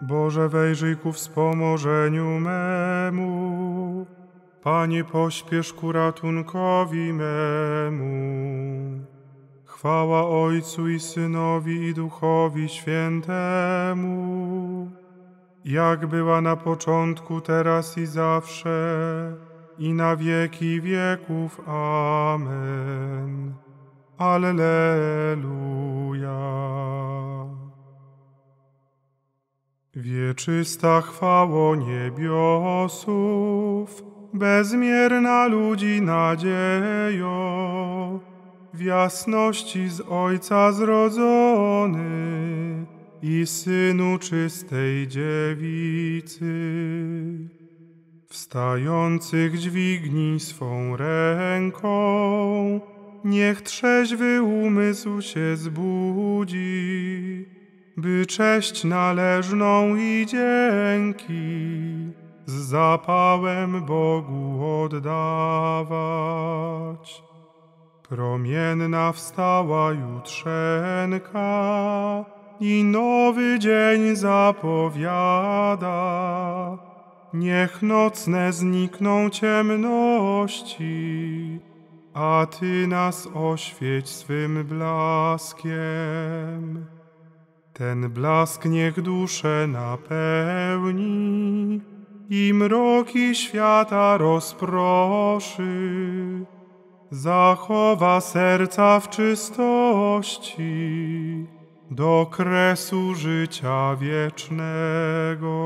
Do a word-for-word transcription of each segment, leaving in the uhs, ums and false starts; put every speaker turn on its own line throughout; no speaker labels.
Boże, wejrzyj ku wspomożeniu memu. Panie, pośpiesz ku ratunkowi memu. Chwała Ojcu i Synowi i Duchowi Świętemu, jak była na początku, teraz i zawsze, i na wieki wieków. Amen. Alleluja. Wieczysta chwało niebiosów, bezmierna ludzi nadziejo, w jasności z Ojca zrodzony i Synu czystej dziewicy, wstających dźwignij swą ręką, niech trzeźwy umysł się zbudzi, by cześć należną i dzięki z zapałem Bogu oddawać. Promienna wstała jutrzenka i nowy dzień zapowiada. Niech nocne znikną ciemności, a Ty nas oświeć swym blaskiem. Ten blask niech duszę napełni i mroki świata rozproszy. Zachowa serca w czystości do kresu życia wiecznego.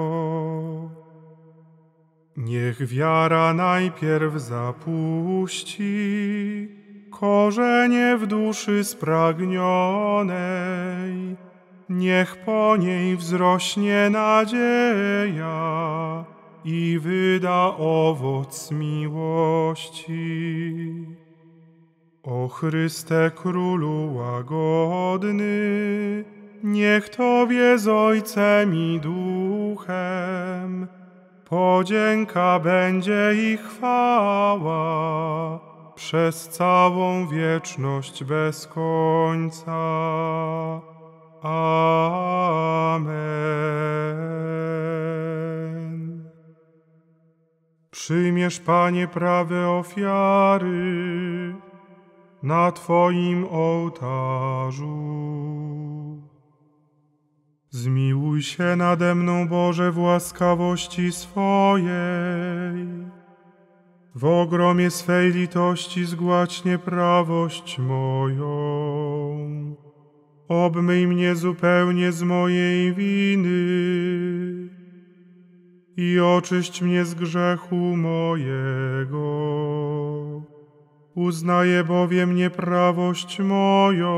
Niech wiara najpierw zapuści korzenie w duszy spragnionej. Niech po niej wzrośnie nadzieja i wyda owoc miłości. O Chryste Królu łagodny, niech Tobie z Ojcem i Duchem podzięka będzie i chwała przez całą wieczność bez końca. Amen. Przyjmiesz, Panie, prawe ofiary na Twoim ołtarzu. Zmiłuj się nade mną, Boże, w łaskawości swojej. W ogromie swej litości zgładź nieprawość moją. Obmyj mnie zupełnie z mojej winy i oczyść mnie z grzechu mojego. Uznaję bowiem nieprawość moją,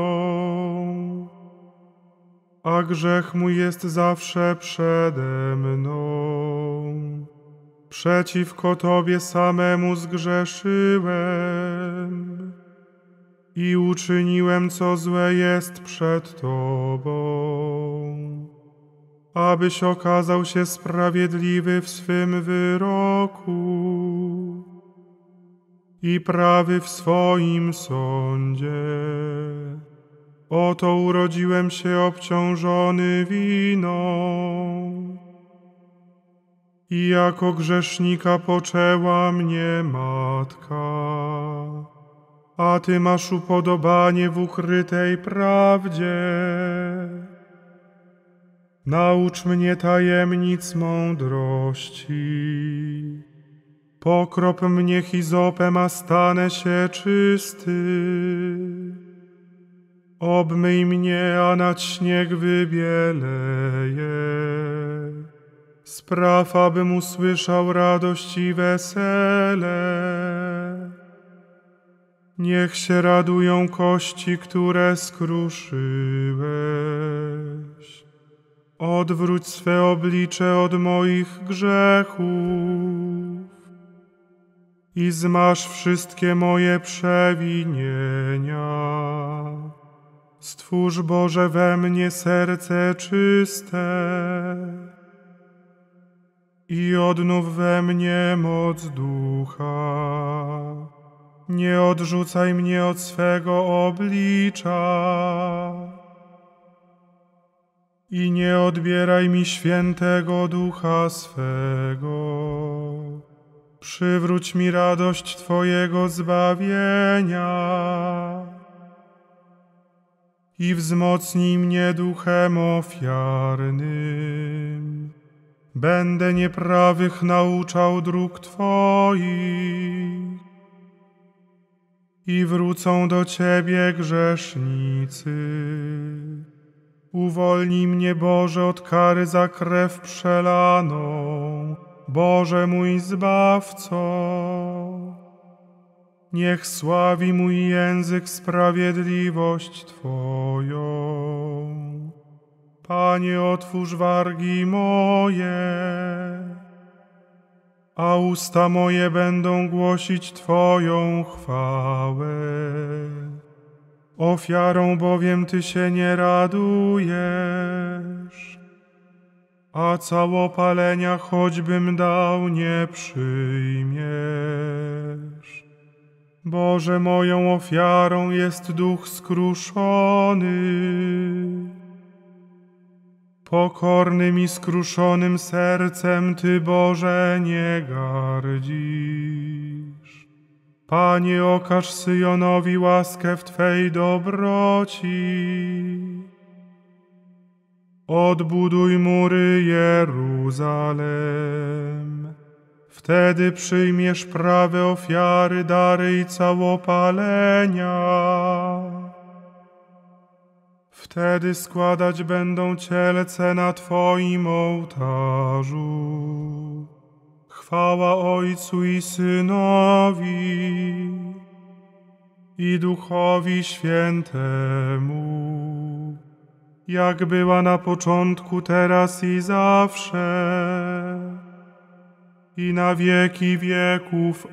a grzech mój jest zawsze przede mną. Przeciwko Tobie samemu zgrzeszyłem i uczyniłem, co złe jest przed Tobą, abyś okazał się sprawiedliwy w swym wyroku i prawy w swoim sądzie. Oto urodziłem się obciążony winą i jako grzesznika poczęła mnie matka. A Ty masz upodobanie w ukrytej prawdzie. Naucz mnie tajemnic mądrości. Pokrop mnie hizopem, a stanę się czysty. Obmyj mnie, a nad śnieg wybieleję. Spraw, abym usłyszał radość i wesele. Niech się radują kości, które skruszyłeś. Odwróć swe oblicze od moich grzechów i zmaż wszystkie moje przewinienia. Stwórz, Boże, we mnie serce czyste i odnów we mnie moc ducha. Nie odrzucaj mnie od swego oblicza i nie odbieraj mi świętego Ducha swego. Przywróć mi radość Twojego zbawienia i wzmocnij mnie duchem ofiarnym. Będę nieprawych nauczał dróg Twoich i wrócą do Ciebie grzesznicy. Uwolnij mnie, Boże, od kary za krew przelaną, Boże mój Zbawco. Niech sławi mój język sprawiedliwość Twoją. Panie, otwórz wargi moje, a usta moje będą głosić Twoją chwałę. Ofiarą bowiem Ty się nie radujesz, a całopalenia choćbym dał nie przyjmiesz. Boże, moją ofiarą jest duch skruszony. Pokornym i skruszonym sercem Ty, Boże, nie gardzisz. Panie, okaż Syjonowi łaskę w Twej dobroci. Odbuduj mury Jeruzalem. Wtedy przyjmiesz prawe ofiary, dary i całopalenia. Wtedy składać będą cielce na Twoim ołtarzu. Chwała Ojcu i Synowi i Duchowi Świętemu, jak była na początku, teraz i zawsze, i na wieki wieków.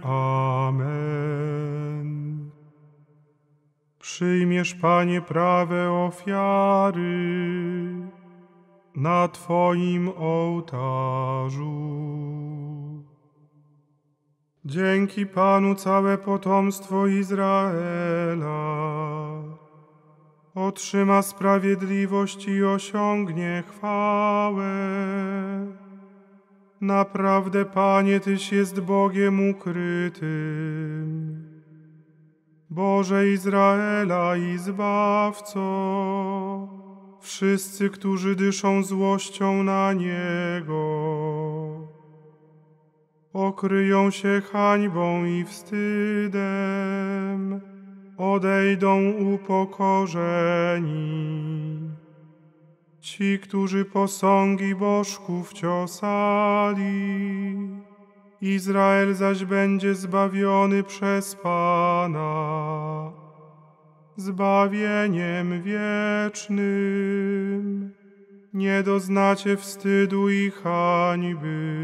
Amen. Przyjmiesz, Panie, prawe ofiary na Twoim ołtarzu. Dzięki Panu całe potomstwo Izraela otrzyma sprawiedliwość i osiągnie chwałę. Naprawdę, Panie, Tyś jest Bogiem ukrytym, Boże Izraela i Zbawco. Wszyscy, którzy dyszą złością na Niego, okryją się hańbą i wstydem, odejdą upokorzeni. Ci, którzy posągi bożków ciosali, Izrael zaś będzie zbawiony przez Pana zbawieniem wiecznym. Nie doznacie wstydu i hańby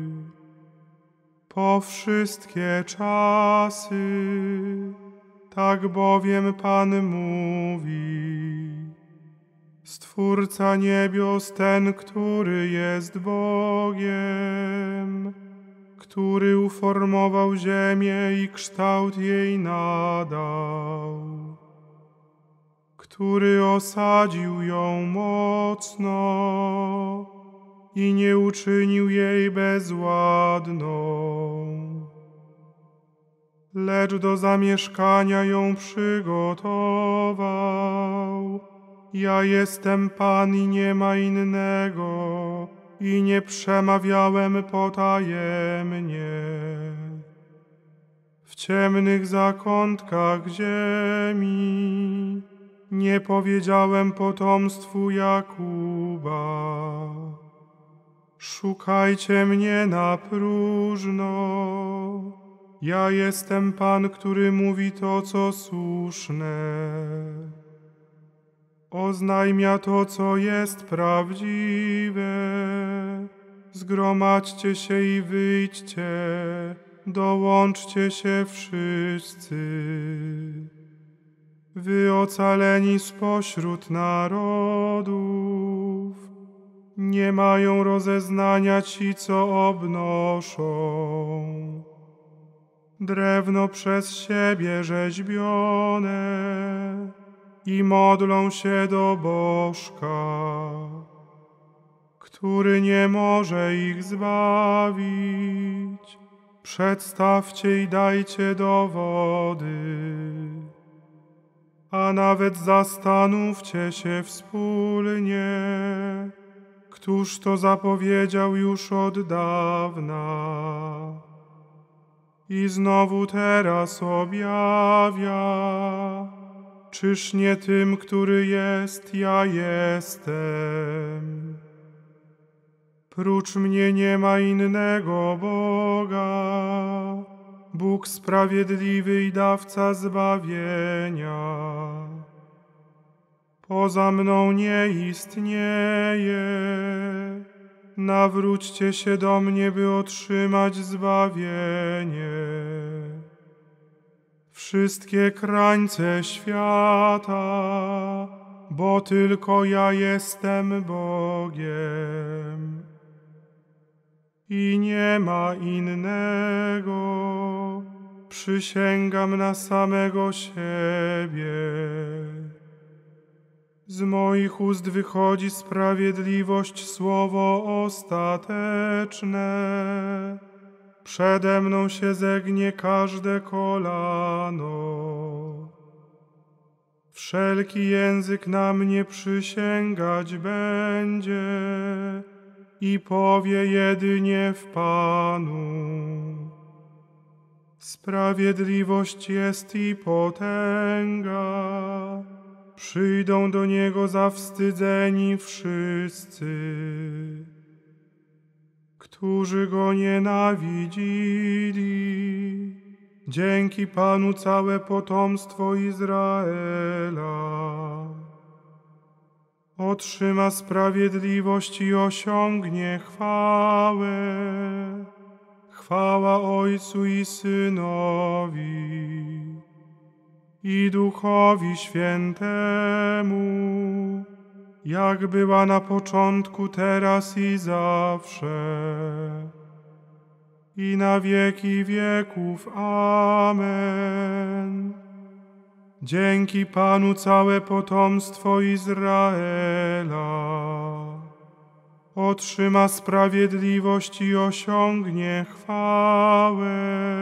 po wszystkie czasy. Tak bowiem Pan mówi, Stwórca niebios, ten, który jest Bogiem, który uformował ziemię i kształt jej nadał, który osadził ją mocno i nie uczynił jej bezładną, lecz do zamieszkania ją przygotował. Ja jestem Pan i nie ma innego, i nie przemawiałem potajemnie. W ciemnych zakątkach ziemi nie powiedziałem potomstwu Jakuba. Szukajcie mnie na próżno. Ja jestem Pan, który mówi to, co słuszne. Oznajmia to, co jest prawdziwe. Zgromadźcie się i wyjdźcie, dołączcie się wszyscy. Wy ocaleni spośród narodów, nie mają rozeznania ci, co obnoszą drewno przez siebie rzeźbione i modlą się do bożka. który nie może ich zbawić. Przedstawcie i dajcie dowody, a nawet zastanówcie się wspólnie, któż to zapowiedział już od dawna i znowu teraz objawia. Czyż nie tym, który jest, ja jestem? Prócz mnie nie ma innego Boga, Bóg sprawiedliwy i dawca zbawienia. Poza mną nie istnieje. Nawróćcie się do mnie, by otrzymać zbawienie. Wszystkie krańce świata, bo tylko ja jestem Bogiem i nie ma innego. Przysięgam na samego siebie. Z moich ust wychodzi sprawiedliwość, słowo ostateczne. Przede mną się zegnie każde kolano. Wszelki język na mnie przysięgać będzie i powie jedynie w Panu. Sprawiedliwość jest i potęga. Przyjdą do Niego zawstydzeni wszyscy, którzy Go nienawidzili. Dzięki Panu całe potomstwo Izraela otrzyma sprawiedliwość i osiągnie chwałę. Chwała Ojcu i Synowi i Duchowi Świętemu, jak była na początku, teraz i zawsze, i na wieki wieków. Amen. Dzięki Panu całe potomstwo Izraela otrzyma sprawiedliwość i osiągnie chwałę.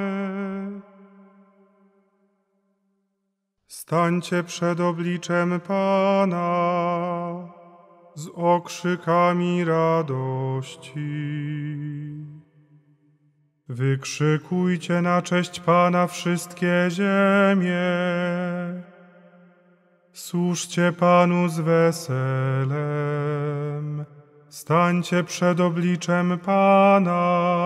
Stańcie przed obliczem Pana z okrzykami radości. Wykrzykujcie na cześć Pana wszystkie ziemie. Służcie Panu z weselem. Stańcie przed obliczem Pana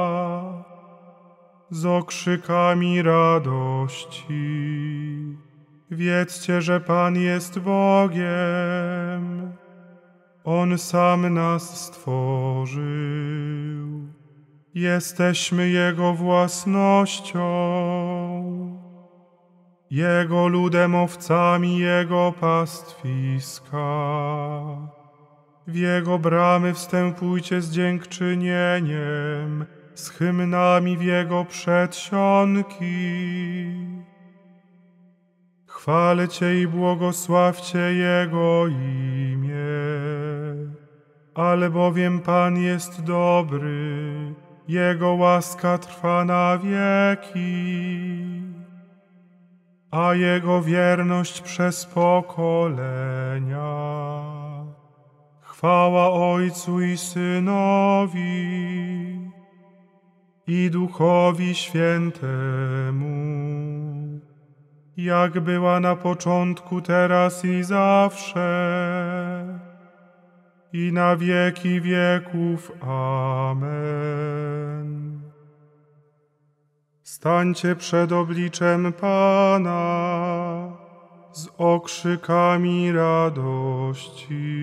z okrzykami radości. Wiedzcie, że Pan jest Bogiem. On sam nas stworzył. Jesteśmy Jego własnością, Jego ludem, owcami Jego pastwiska. W Jego bramy wstępujcie z dziękczynieniem, z hymnami w Jego przedsionki. Chwalcie i błogosławcie Jego imię, albowiem Pan jest dobry, Jego łaska trwa na wieki, a Jego wierność przez pokolenia. Chwała Ojcu i Synowi i Duchowi Świętemu, jak była na początku, teraz i zawsze, i na wieki wieków. Amen. Stańcie przed obliczem Pana z okrzykami radości.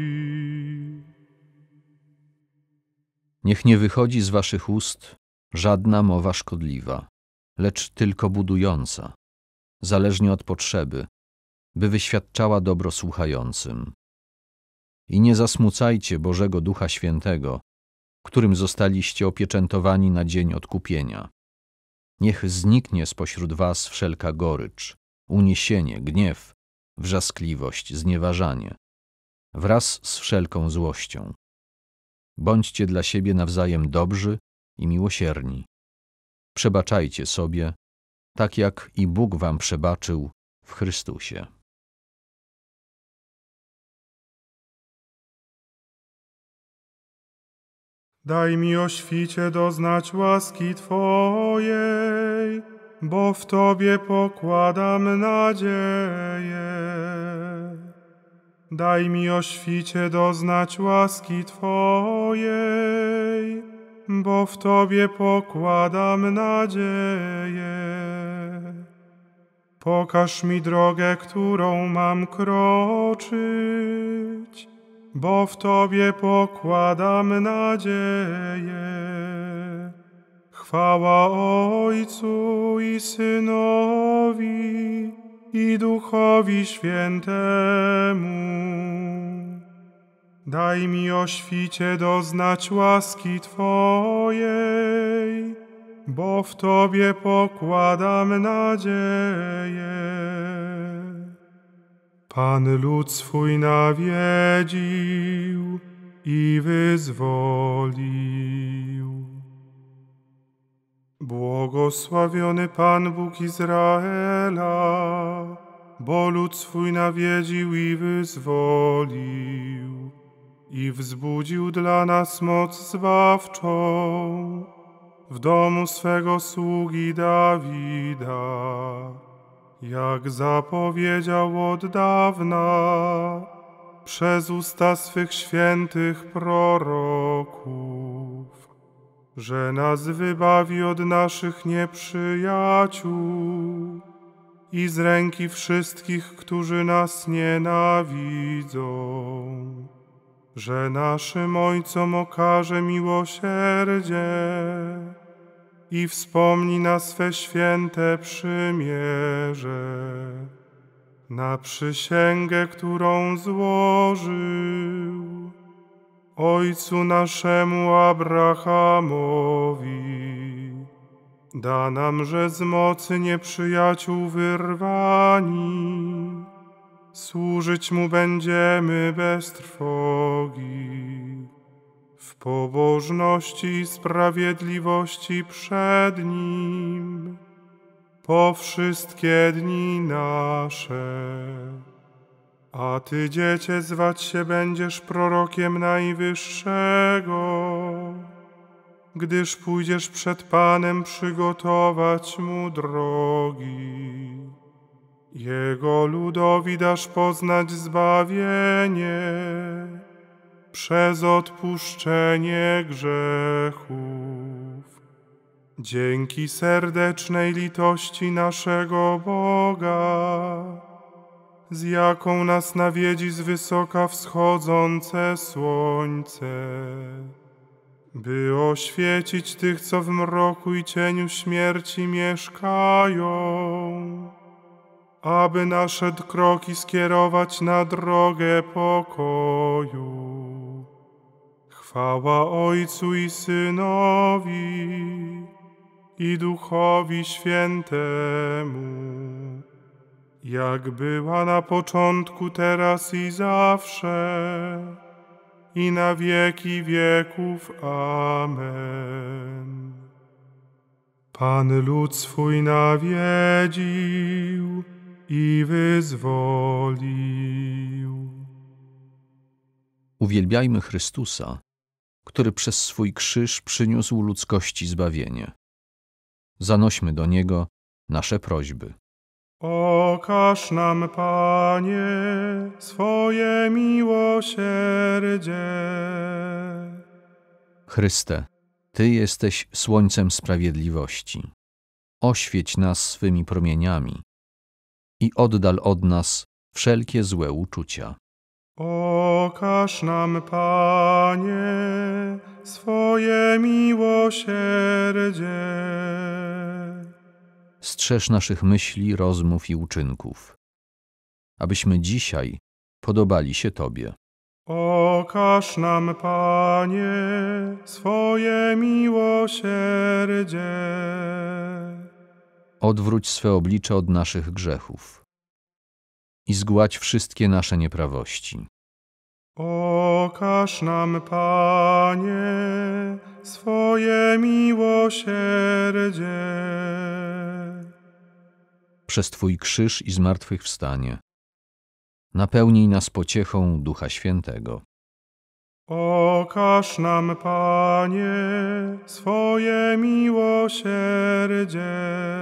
Niech nie wychodzi z waszych ust żadna mowa szkodliwa, lecz tylko budująca, zależnie od potrzeby, by wyświadczała dobro słuchającym. I nie zasmucajcie Bożego Ducha Świętego, którym zostaliście opieczętowani na dzień odkupienia. Niech zniknie spośród was wszelka gorycz, uniesienie, gniew, wrzaskliwość, znieważanie, wraz z wszelką złością. Bądźcie dla siebie nawzajem dobrzy i miłosierni. Przebaczajcie sobie, tak jak i Bóg wam przebaczył w Chrystusie.
Daj mi, o świcie, doznać łaski Twojej, bo w Tobie pokładam nadzieję. Daj mi, o świcie, doznać łaski Twojej, bo w Tobie pokładam nadzieję. Pokaż mi drogę, którą mam kroczyć, bo w Tobie pokładam nadzieję. Chwała Ojcu i Synowi, i Duchowi Świętemu. Daj mi, o świcie, doznać łaski Twojej, bo w Tobie pokładam nadzieję. Pan lud swój nawiedził i wyzwolił. Błogosławiony Pan Bóg Izraela, bo lud swój nawiedził i wyzwolił i wzbudził dla nas moc zbawczą w domu swego sługi Dawida, jak zapowiedział od dawna przez usta swych świętych proroków, że nas wybawi od naszych nieprzyjaciół i z ręki wszystkich, którzy nas nienawidzą, że naszym Ojcom okaże miłosierdzie i wspomni na swe święte przymierze, na przysięgę, którą złożył Ojcu naszemu Abrahamowi. Da nam, że z mocy nieprzyjaciół wyrwani, służyć Mu będziemy bez trwogi, w pobożności i sprawiedliwości przed Nim, po wszystkie dni nasze. A Ty, Dziecię, zwać się będziesz prorokiem Najwyższego, gdyż pójdziesz przed Panem przygotować Mu drogi. Jego ludowi dasz poznać zbawienie przez odpuszczenie grzechów. Dzięki serdecznej litości naszego Boga, z jaką nas nawiedzi z wysoka wschodzące słońce, by oświecić tych, co w mroku i cieniu śmierci mieszkają, aby nasze kroki skierować na drogę pokoju. Chwała Ojcu i Synowi, i Duchowi Świętemu, jak była na początku, teraz i zawsze, i na wieki wieków. Amen. Pan lud swój nawiedził i wyzwolił.
Uwielbiajmy Chrystusa, który przez swój krzyż przyniósł ludzkości zbawienie. Zanośmy do Niego nasze prośby.
Okaż nam, Panie, swoje miłosierdzie.
Chryste, Ty jesteś słońcem sprawiedliwości. Oświeć nas swymi promieniami i oddal od nas wszelkie złe uczucia.
Okaż nam, Panie, swoje miłosierdzie.
Strzeż naszych myśli, rozmów i uczynków, abyśmy dzisiaj podobali się Tobie.
Okaż nam, Panie, swoje miłosierdzie.
Odwróć swe oblicze od naszych grzechów i zgładź wszystkie nasze nieprawości.
Okaż nam, Panie, swoje miłosierdzie.
Przez Twój krzyż i zmartwychwstanie napełnij nas pociechą Ducha Świętego.
Okaż nam, Panie, swoje miłosierdzie.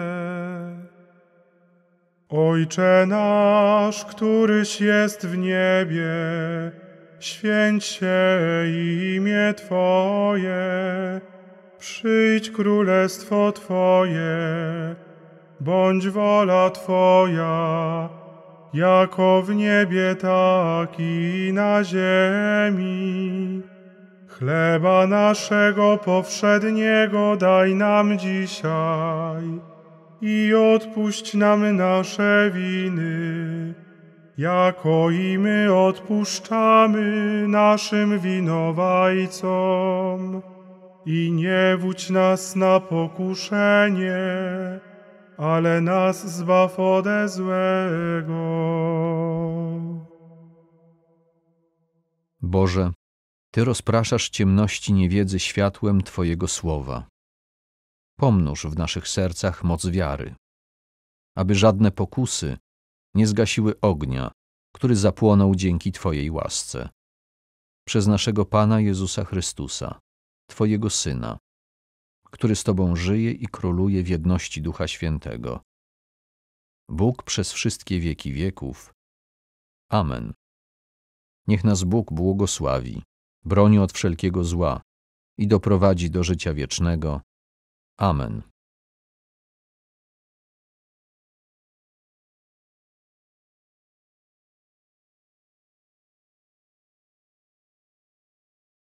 Ojcze nasz, któryś jest w niebie, święć się imię Twoje, przyjdź królestwo Twoje, bądź wola Twoja, jako w niebie, tak i na ziemi. Chleba naszego powszedniego daj nam dzisiaj i odpuść nam nasze winy, jako i my odpuszczamy naszym winowajcom. I nie wódź nas na pokuszenie, ale nas zbaw ode złego.
Boże, Ty rozpraszasz ciemności niewiedzy światłem Twojego słowa. Pomnóż w naszych sercach moc wiary, aby żadne pokusy nie zgasiły ognia, który zapłonął dzięki Twojej łasce. Przez naszego Pana Jezusa Chrystusa, Twojego Syna, który z Tobą żyje i króluje w jedności Ducha Świętego. Bóg przez wszystkie wieki wieków. Amen. Niech nas Bóg błogosławi, broni od wszelkiego zła i doprowadzi do życia wiecznego. Amen.